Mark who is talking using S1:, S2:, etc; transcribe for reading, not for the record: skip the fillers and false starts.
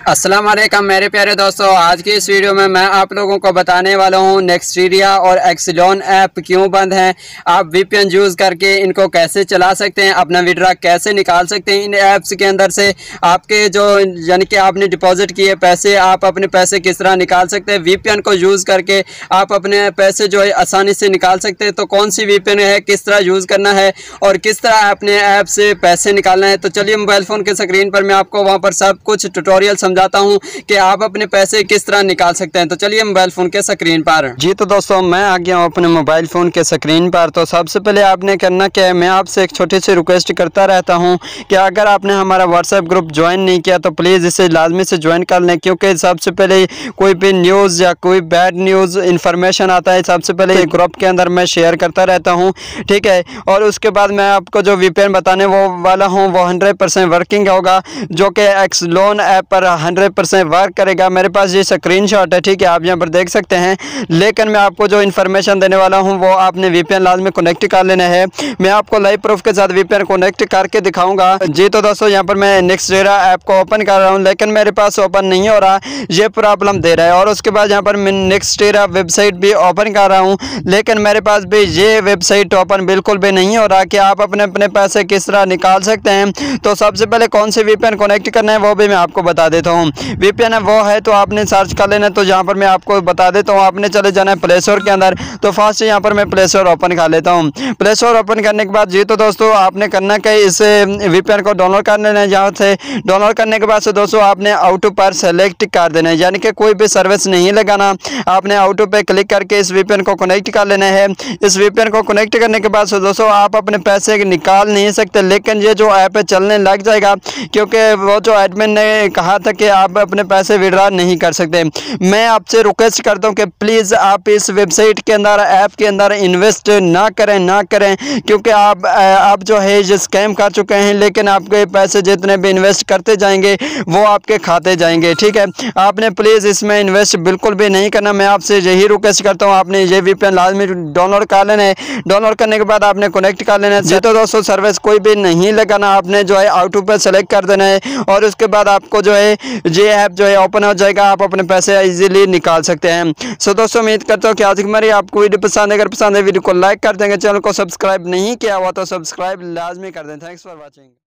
S1: अस्सलाम वालेकुम मेरे प्यारे दोस्तों, आज की इस वीडियो में मैं आप लोगों को बताने वाला हूं नेक्स्ट्रिया और एक्सिलोन ऐप क्यों बंद हैं। आप वीपीएन यूज़ करके इनको कैसे चला सकते हैं, अपना विड्रा कैसे निकाल सकते हैं इन ऐप्स के अंदर से। आपके जो यानी कि आपने डिपॉजिट किए पैसे, आप अपने पैसे किस तरह निकाल सकते हैं। वीपीएन को यूज़ करके आप अपने पैसे जो है आसानी से निकाल सकते हैं। तो कौन सी वीपीएन है, किस तरह यूज़ करना है और किस तरह अपने ऐप से पैसे निकालना है। तो चलिए मोबाइल फ़ोन के स्क्रीन पर मैं आपको वहाँ पर सब कुछ ट्यूटोरियल समझाता हूं कि आप अपने पैसे किस तरह निकाल सकते हैं। तो चलिए मोबाइल फोन के स्क्रीन पर। जी तो दोस्तों, मैं आ गया हूं अपने मोबाइल फोन के स्क्रीन पर। तो सबसे पहले आपने करना क्या है, मैं आपसे एक छोटी सी रिक्वेस्ट करता रहता हूं कि अगर आपने हमारा व्हाट्सएप ग्रुप ज्वाइन नहीं किया तो प्लीज़ इसे लाजमी से ज्वाइन कर लें, क्योंकि सबसे पहले कोई भी न्यूज़ या कोई बैड न्यूज़ इन्फॉर्मेशन आता है सबसे पहले ग्रुप के अंदर मैं शेयर करता रहता हूँ, ठीक है। और उसके बाद मैं आपको जो वीपीएन बताने वाला हूँ वो 100% वर्किंग होगा, जो कि एक्सिलोन ऐप पर 100% वर्क करेगा। मेरे पास ये स्क्रीनशॉट है, ठीक है, आप यहाँ पर देख सकते हैं। लेकिन मैं आपको जो इन्फॉर्मेशन देने वाला हूँ वो आपने वीपीएन लाजमी कनेक्ट कर लेना है। मैं आपको लाइव प्रूफ के साथ वीपीएन कनेक्ट करके दिखाऊंगा। जी तो दोस्तों, यहाँ पर मैं नेक्स्ट्रिया ऐप को ओपन कर रहा हूँ, लेकिन मेरे पास ओपन नहीं हो रहा, ये प्रॉब्लम दे रहा है। और उसके बाद यहाँ पर मैं नेक्स्ट्रिया वेबसाइट भी ओपन कर रहा हूँ, लेकिन मेरे पास भी ये वेबसाइट ओपन बिल्कुल भी नहीं हो रहा कि आप अपने पैसे किस तरह निकाल सकते हैं। तो सबसे पहले कौन से वीपीएन कनेक्ट करना है वो भी मैं आपको बता देता हूँ। वीपीएन है वो है तो आपने सर्च कर लेना। तो यहाँ पर मैं आपको बता देता हूँ, आपने चले जाना है प्ले स्टोर के अंदर। तो फर्स्ट यहाँ पर मैं प्ले स्टोर ओपन कर लेता हूँ। प्ले स्टोर ओपन करने के बाद जी तो दोस्तों, आपने करना क्या, इस वीपीएन को डाउनलोड कर लेना है। यहाँ से डाउनलोड करने के बाद से दोस्तों आपने आउटो पर सेलेक्ट कर देना है, यानी कि कोई भी सर्विस नहीं लगाना। आपने आउटो पे क्लिक करके इस वीपीएन को कनेक्ट कर लेना है। इस वीपीएन को कनेक्ट करने के बाद से दोस्तों आप अपने पैसे निकाल नहीं सकते, लेकिन ये जो ऐप है चलने लग जाएगा, क्योंकि वो जो एडमिन ने कहा था कि आप अपने पैसे विड्रॉ नहीं कर सकते। मैं आपसे रिक्वेस्ट करता हूं कि प्लीज़ आप इस वेबसाइट के अंदर, ऐप के अंदर इन्वेस्ट ना करें, क्योंकि आप जो है ये स्कैम कर चुके हैं। लेकिन आपके पैसे जितने भी इन्वेस्ट करते जाएंगे वो आपके खाते जाएंगे, ठीक है। आपने प्लीज़ इसमें इन्वेस्ट बिल्कुल भी नहीं करना। मैं आपसे यही रिक्वेस्ट करता हूँ, आपने ये वीपीएन लाजमी डाउनलोड कर लेना है। डाउनलोड करने के बाद आपने कनेक्ट कर लेना है। तो दोस्तों, सर्विस कोई भी नहीं लगाना, आपने जो है आउटो पर सेलेक्ट कर देना है। और उसके बाद आपको जो है ये ऐप जो है ओपन हो जाएगा, आप अपने पैसे इजीली निकाल सकते हैं। सो दोस्तों, उम्मीद करता हूँ कि आज हमारी आपको वीडियो पसंद है। अगर पसंद है वीडियो को लाइक कर देंगे, चैनल को सब्सक्राइब नहीं किया हुआ तो सब्सक्राइब लाजमी कर दें। Thanks for watching.